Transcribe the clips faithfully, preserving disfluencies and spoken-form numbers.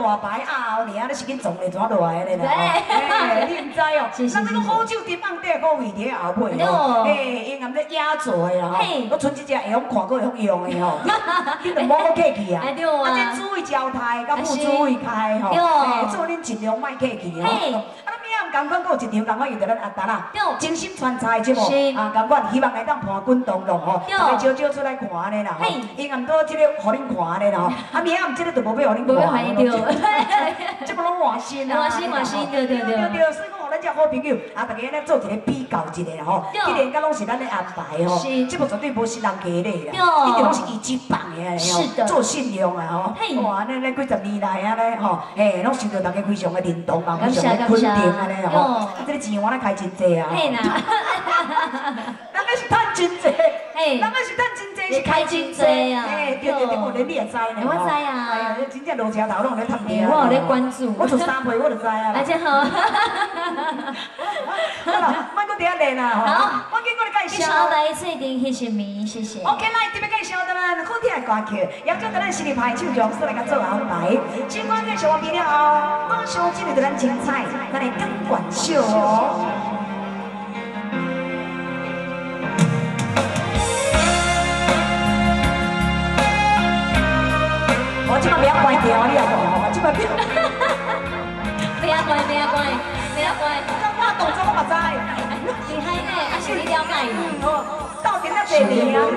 大牌啊，后年你是紧撞咧怎落来咧啦？ 对， 你唔知哦。咱这个好酒店放底个位伫后尾哦，嘿，因暗咧压座的啦吼，我剩一只会晓看，搁会晓用的吼，你著莫搁客气啊。啊，这主位招待，甲副主位开吼，嘿，做恁尽量莫客气吼。啊，咱明仔唔共款，搁有一场共款用着咱阿达啦，精心传菜节目啊，共款希望来当盘滚动动吼，大家少少出来看安尼啦吼，因暗多即个互恁看安尼啦吼，啊明仔唔即个就无要互恁看，即个拢换新啊， 换新换新，对对对对，所以讲。咱只好朋友啊，大家咧做一个比较一下吼，既然甲拢是咱咧安排吼，这部绝对无是人家咧啦，一定拢是伊接棒的吼，做信用啊吼，哇，咱咱几十年来啊咧吼，诶，拢受到大家非常的认同嘛，非常的肯定安尼吼，啊，这个钱我咧开真济啊，嘿啦，咱个是赚真济，嘿，咱个是赚真济是开真济啊，嘿，对对对，我连你也知呢， 我知啊， 哎呀，真正路车头拢咧探店， 我有咧关注， 我做三倍我就知啊， 大家好。 好啦，莫搁第二练啦吼。好，我经过你介绍。 小白脆丁谢谢你，谢谢。 OK，来特别介绍咱好听的歌曲，也叫咱实力派唱将所来甲做安排。尽管介绍完毕了后，马上进入咱精彩，咱的钢管秀哦。我即摆不要关掉，你也讲，我即摆不要。 不要关，不要关，不要关。 我动作我嘛知， 厉害呢，还是你了解哦，到底那几年啊？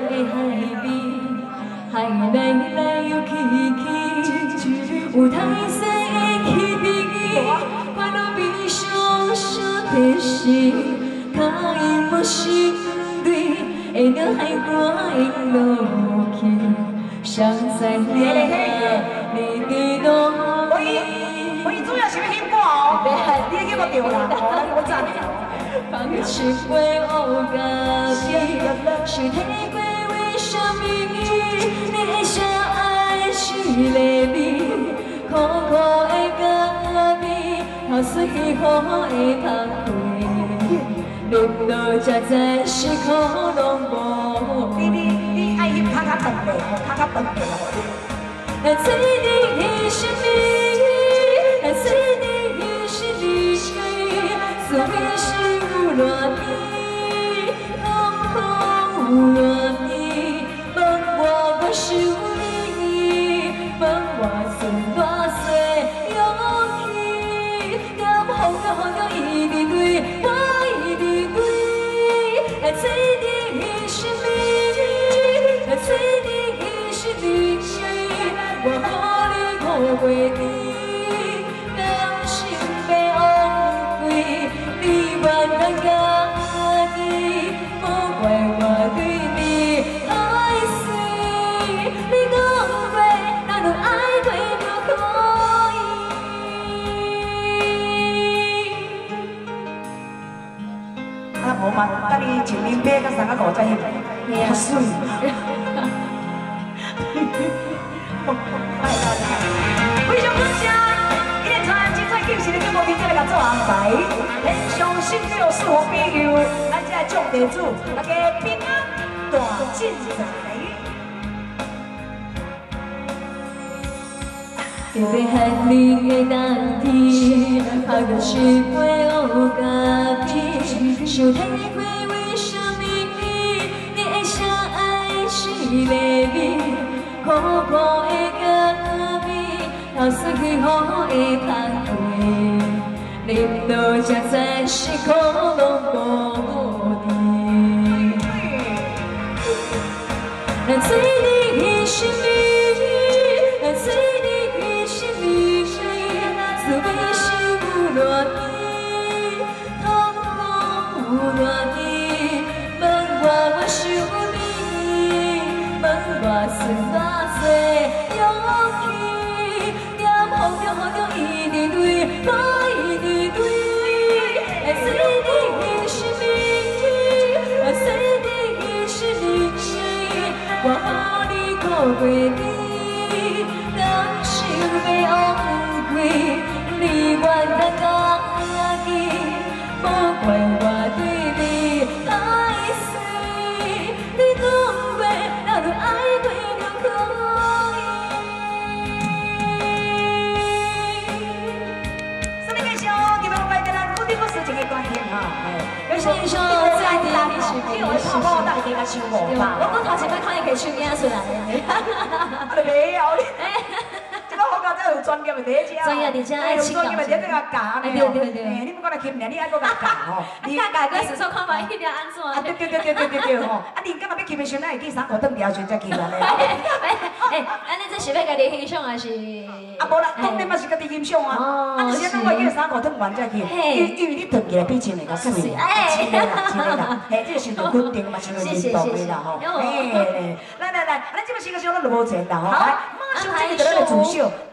海来来又起起，有太细的起起，快乐悲伤小提示，脚印无心对，会着海岸引落去，上在你你的路。 我伊主要是要起歌哦，你去我调啦，我赞。 放弃过乌家己，是体会为什么你会相爱是泪味，苦苦的咖啡，好水雨的拍开，淋落才知是苦拢无。 你你你爱翕卡卡长嘞，吼卡卡长嘞吼。 最你的是你，最你的是你，所以是。有偌甜，痛苦有偌甜，问我我想你，问我剩偌细勇气，点风中风中伊伫对，我伊伫对，最甜的是你，最甜的是你，我予你苦过甜，甘心要枉费。你怨咱家己，莫怪我对你太死。你讲过，咱就爱过就可以。啊，无嘛，等你穿棉被甲衫啊裤再翕，好水。非常感谢，一连串精彩惊喜的节目，今天来甲做安排。天上星耀是好朋友，咱这个种地主，大家平安大进财。 特别寒冷的冬天，拍着是过乌家己，想体会为什么你会相爱是泪味，苦苦的咖啡，透水雨的拍开。淋落才知是苦拢无甜，咱最你的是你，咱最你的是你，滋味是有偌甜，痛苦有偌甜，问我我想你，问我剩偌细勇气，点风中风中伊伫对，我伊伫。最你是你，最你是你，我予你苦过甜，甘心要枉费，你怨咱家己，莫怪我对你太死，你讲过，咱就爱过就可以。 你有泡泡大家加收五百。 我讲头前摆看伊摕手镜出来。 啊，就没有。这个好搞，这有专业的在遮。 专业伫遮爱请专业的在这个教呢。 对对对。 你不讲来勤练，你爱搁甲教吼。 你甲教过时阵看卖迄条安怎？ 啊对对对对对对对吼！啊，你今日要勤的时阵，会记三五顿条船才勤安尼。 哎，安尼这是要家己欣赏还是？ 啊，无啦，当然嘛是家己欣赏啊。啊，是咱我叫三五顿完才去，因因为你顿起来比真个较水。哎，真个啦，真个啦。嘿，这个身体稳定嘛，是运动的啦吼。哎，来来来，咱这边时间上咱就无钱啦吼。来，马上进入咱的主秀。